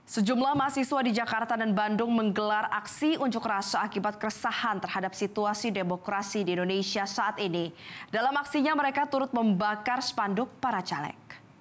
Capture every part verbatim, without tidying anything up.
Sejumlah mahasiswa di Jakarta dan Bandung menggelar aksi unjuk rasa akibat keresahan terhadap situasi demokrasi di Indonesia saat ini. Dalam aksinya mereka turut membakar spanduk para caleg.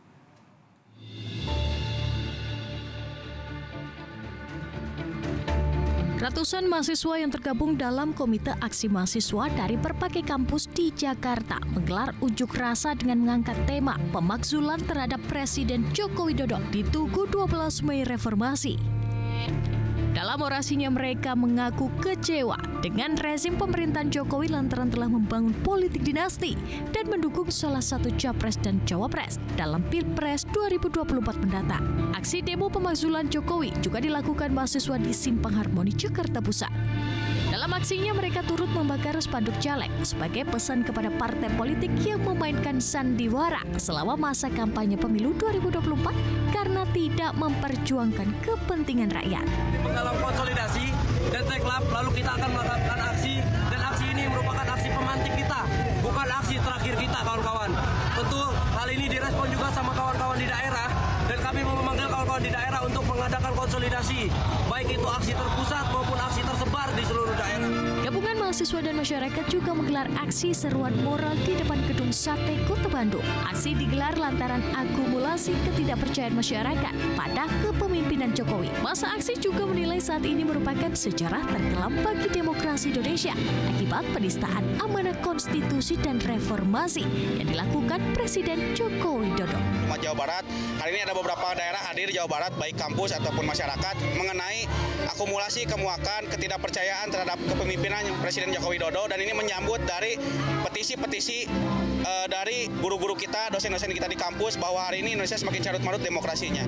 Ratusan mahasiswa yang tergabung dalam Komite Aksi Mahasiswa dari berbagai kampus di Jakarta menggelar unjuk rasa dengan mengangkat tema pemakzulan terhadap Presiden Joko Widodo di Tugu dua belas Mei Reformasi. Dalam orasinya mereka mengaku kecewa dengan rezim pemerintahan Jokowi lantaran telah membangun politik dinasti dan mendukung salah satu capres dan cawapres dalam Pilpres dua ribu dua puluh empat mendatang. Aksi demo pemakzulan Jokowi juga dilakukan mahasiswa di Simpang Harmoni, Jakarta Pusat. Dalam aksinya mereka turut membakar spanduk caleg sebagai pesan kepada partai politik yang memainkan sandiwara selama masa kampanye pemilu dua ribu dua puluh empat karena tidak memperjuangkan kepentingan rakyat. Dalam konsolidasi dan teklap, lalu kita akan melakukan aksi, dan aksi ini merupakan aksi pemantik kita, bukan aksi terakhir kita, kawan-kawan. Tentu hal ini direspon juga sama kawan-kawan di daerah, dan kami memanggil kawan-kawan di daerah untuk mengadakan konsolidasi, baik itu aksi terpusat maupun aksi tersebar di seluruh daerah. Gabungan mahasiswa dan masyarakat juga menggelar aksi seruan moral di depan Gedung Sate Kota Bandung. Aksi digelar lantaran akumulasi ketidakpercayaan masyarakat pada kepemimpinan Jokowi. Masa aksi juga menilai saat ini merupakan sejarah terkelam bagi demokrasi Indonesia akibat penistaan amanah konstitusi dan reformasi yang dilakukan Presiden Joko Widodo. Jawa Barat, hari ini ada beberapa daerah hadir di Jawa Barat, baik kampus ataupun masyarakat, mengenai akumulasi kemuakan ketidakpercayaan terhadap kepemimpinan Presiden Joko Widodo, dan ini menyambut dari petisi-petisi uh, dari guru-guru kita, dosen-dosen kita di kampus, bahwa hari ini Indonesia semakin carut-marut demokrasinya.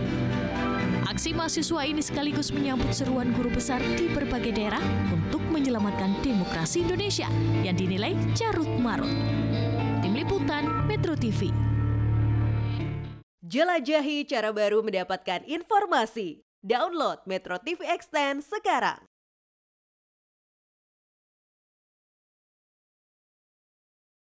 Aksi mahasiswa ini sekaligus menyambut seruan guru besar di berbagai daerah untuk menyelamatkan demokrasi Indonesia yang dinilai carut-marut. Tim Liputan Metro T V. Jelajahi cara baru mendapatkan informasi. Download Metro T V Extend sekarang.